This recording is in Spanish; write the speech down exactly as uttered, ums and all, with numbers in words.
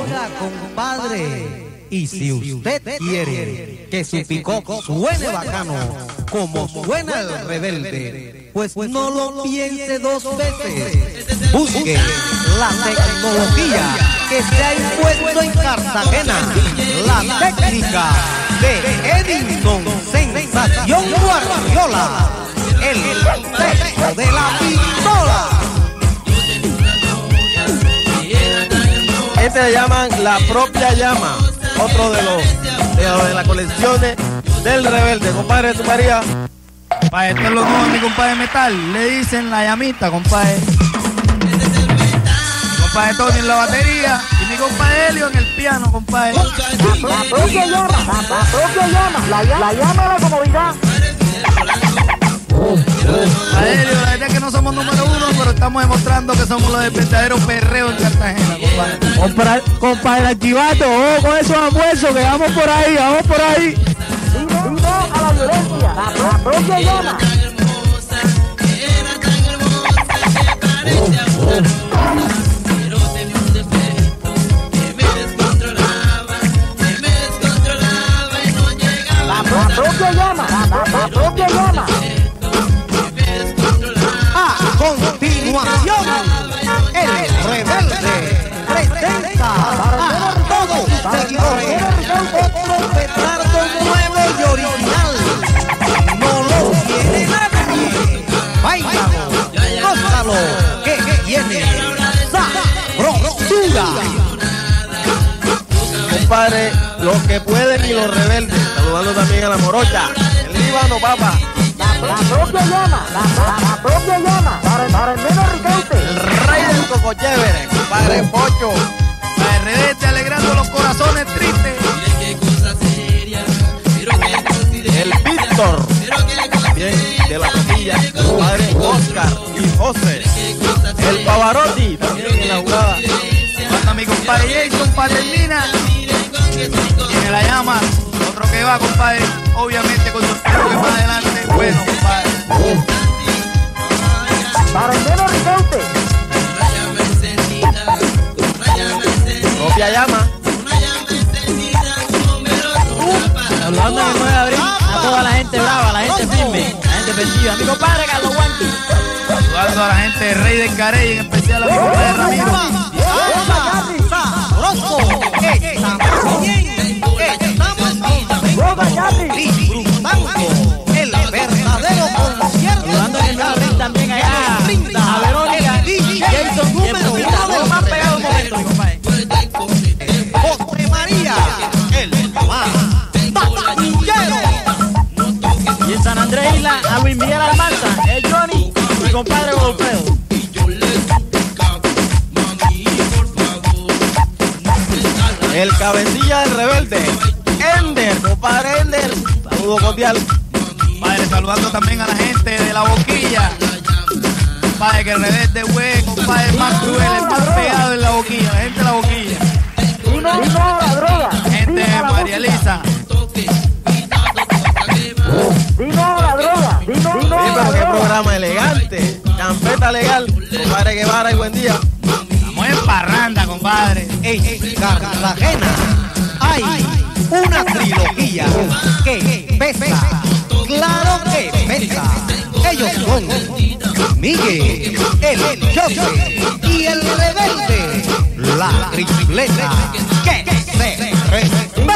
Oiga, compadre, y si usted quiere que su picó suene bacano, como suena el rebelde, pues no lo piense dos veces. Busque la tecnología que se ha impuesto en Cartagena, la técnica de Edinson Sensación Guardiola, el peso de la pistola. Este se llaman La Propia Llama, otro de los de, los de las colecciones del rebelde. Compadre, ¿tú María? Compadre, esto es lo nuevo, mi compadre Metal. Le dicen La Llamita, compadre. Compadre Tony en la batería y mi compadre Helio en el piano, compadre. La propia llama, la, la propia llama, la, la llama de la comodidad. Compadre Helio, la verdad es que no somos número uno, pero estamos demostrando que somos los del verdadero perreo en Cartagena, compadre. Compadre, compadre Archivato, oh, con esos almuerzos que vamos por ahí, vamos por ahí. Y no, y no a la violencia, la, la propia llama. La propia llama, la, la propia llama. A continuación, el rebelde presenta a todos sus seguidores otro petardo nuevo y original. No lo tiene nadie. Báilalo, gózalo, que viene sabrosura. Compadre, los que pueden y los rebeldes. Saludando también a la morocha, el Líbano, papá. La propia llama, la, la, la propia llama, para, para el menos Ricaute. El rey del coco chévere, compadre Pocho. La rebelde alegrando los corazones tristes. El Víctor, también de la costilla, compadre Oscar y José. El Pavarotti, también en la jugada. Cuando mi compadre Jason Patermina tiene La Llama, otro que va, compadre, obviamente con sorteo que más adelante, bueno, compadre. Para el menos Ricaute. Propia Llama. Saludando en el nueve de abril a toda la gente brava, la gente firme, la gente festiva. Mi compadre Carlos Guanqui. Saludando a la gente de Rey del Carey, en especial a mi compadre Ramiro. Sabroso, estamos bien, estamos bien, disfrutando el verdadero concierto. Saludando en el nueve de abril también allá a Verónica y Jason número uno de los más pegados momentos, mi compadre. José María, el más patrullero. Y en San Andrés Isla a Luis Miguel Almanza, el Johnny y mi compadre Golfredo. El cabecilla del rebelde, Ender, compadre Ender. Saludo cordial. Padre, saludando también a la gente de La Boquilla. Padre, que el rebelde güey, compadre, el más cruel, el más pegado en La Boquilla, la gente de La Boquilla. Y no, y no a la droga. Gente de María Elisa. Y no a la droga. Y no, y no Sí, a la pero qué droga. programa elegante. Campeta legal. Compadre Guevara y buen día. Estamos en parranda, compadre. En Cartagena hay una trilogía que pesa, claro que pesa. Ellos son Miguel, el Jose y el rebelde, la tripleta que se respeta.